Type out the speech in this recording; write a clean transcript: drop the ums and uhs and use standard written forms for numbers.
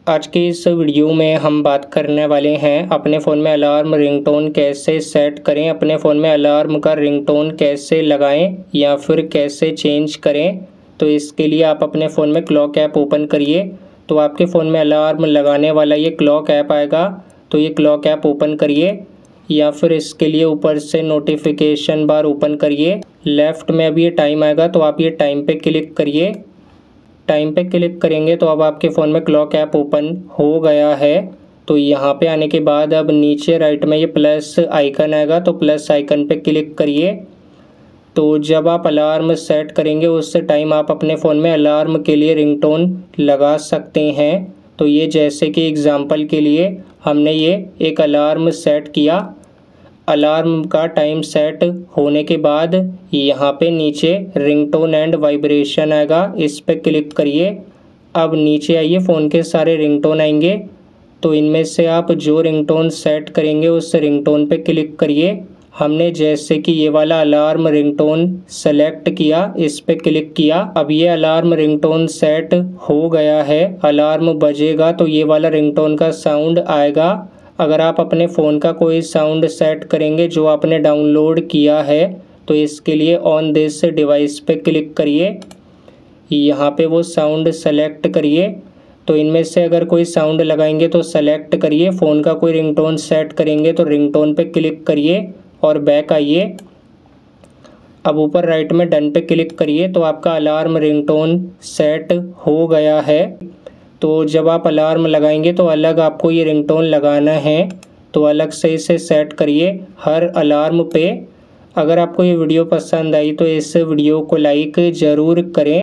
आज की इस वीडियो में हम बात करने वाले हैं अपने फ़ोन में अलार्म रिंगटोन कैसे सेट करें, अपने फ़ोन में अलार्म का रिंगटोन कैसे लगाएं या फिर कैसे चेंज करें। तो इसके लिए आप अपने फ़ोन में क्लॉक ऐप ओपन करिए। तो आपके फ़ोन में अलार्म लगाने वाला ये क्लॉक ऐप आएगा, तो ये क्लॉक ऐप ओपन करिए या फिर इसके लिए ऊपर से नोटिफिकेशन बार ओपन करिए। लेफ़्ट में अभी ये टाइम आएगा, तो आप ये टाइम पे क्लिक करिए। टाइम पे क्लिक करेंगे तो अब आपके फ़ोन में क्लॉक ऐप ओपन हो गया है। तो यहाँ पे आने के बाद अब नीचे राइट में ये प्लस आइकन आएगा, तो प्लस आइकन पे क्लिक करिए। तो जब आप अलार्म सेट करेंगे उस टाइम आप अपने फ़ोन में अलार्म के लिए रिंगटोन लगा सकते हैं। तो ये जैसे कि एग्ज़ाम्पल के लिए हमने ये एक अलार्म सेट किया। अलार्म का टाइम सेट होने के बाद यहाँ पे नीचे रिंगटोन एंड वाइब्रेशन आएगा, इस पे क्लिक करिए। अब नीचे आइए, फ़ोन के सारे रिंगटोन आएंगे, तो इनमें से आप जो रिंगटोन सेट करेंगे उस रिंगटोन पे क्लिक करिए। हमने जैसे कि ये वाला अलार्म रिंगटोन सेलेक्ट किया, इस पे क्लिक किया। अब ये अलार्म रिंगटोन सेट हो गया है। अलार्म बजेगा तो ये वाला रिंगटोन का साउंड आएगा। अगर आप अपने फ़ोन का कोई साउंड सेट करेंगे जो आपने डाउनलोड किया है, तो इसके लिए ऑन दिस डिवाइस पे क्लिक करिए। यहाँ पे वो साउंड सेलेक्ट करिए। तो इनमें से अगर कोई साउंड लगाएंगे तो सेलेक्ट करिए। फ़ोन का कोई रिंगटोन सेट करेंगे तो रिंगटोन पे क्लिक करिए और बैक आइए। अब ऊपर राइट में डन पे क्लिक करिए, तो आपका अलार्म रिंगटोन सेट हो गया है। तो जब आप अलार्म लगाएंगे तो अलग आपको ये रिंगटोन लगाना है, तो अलग से इसे सेट करिए हर अलार्म पे। अगर आपको ये वीडियो पसंद आई तो इस वीडियो को लाइक ज़रूर करें।